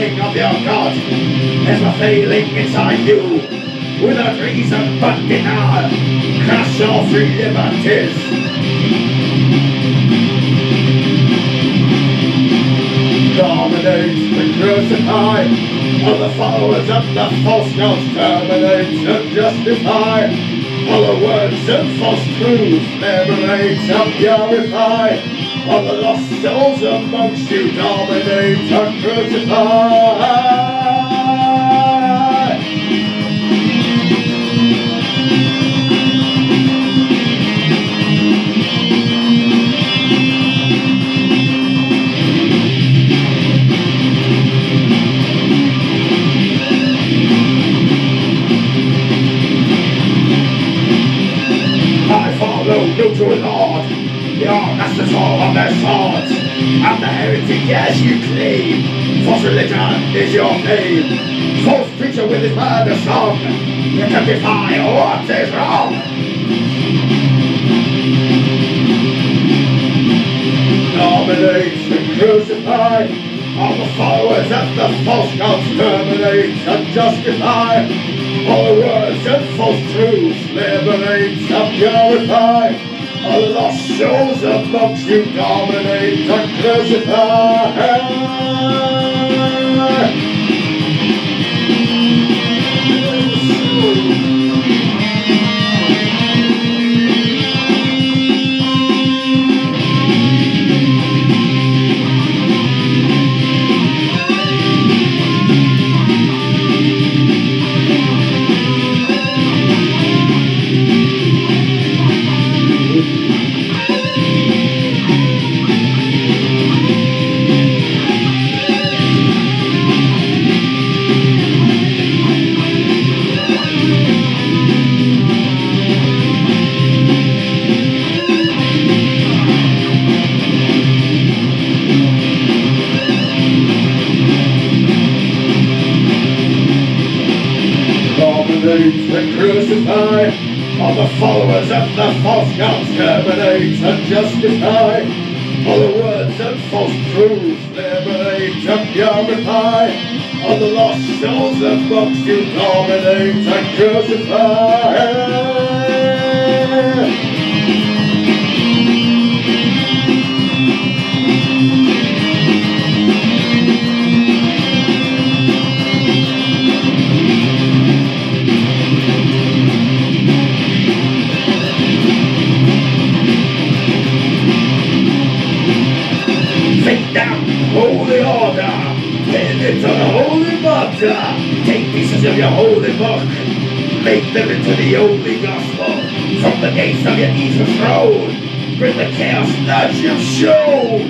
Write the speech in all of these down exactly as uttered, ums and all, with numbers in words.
failing of your God. There's a failing inside you, without reason but denial. Crush your free liberties. Dominate and crucify all the followers of the false gods. Terminate and justify all the words and false truths. Liberate and purify all the lost souls amongst you. Dominate and crucify. You to Lord, your masters fall on their swords, and the heretic as you claim. False religion is your name. False preacher with his murder song, you can defy what is wrong. Dominate and crucify all the followers of the false gods. Terminate and justify all the words and false truths. Liberate and purify all the lost souls amongst you. Dominate and crucify. And crucify all the followers of the false gods. Terminate and justify all the words and false truths. Liberate and purify all the lost souls amongst you. Dominate and crucify. Take down holy order, pin it to the holy martyr. Take pieces of your holy book, make them into the holy gospel. From the gates of your evil throne, bring the chaos that you've shown.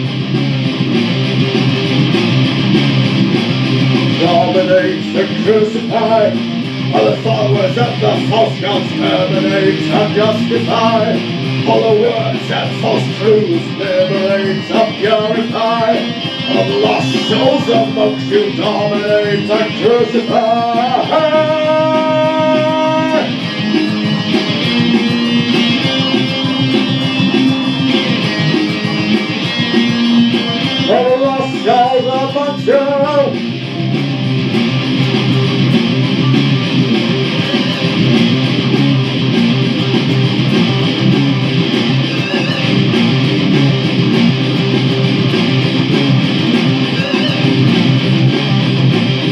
Dominate and crucify all the followers of the false gods. Terminate and justify all the words and false truths. Liberate and purify all the lost souls amongst you. Dominate and crucify. All the lost souls amongst you.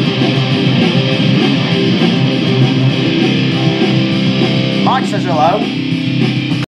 Mike says hello.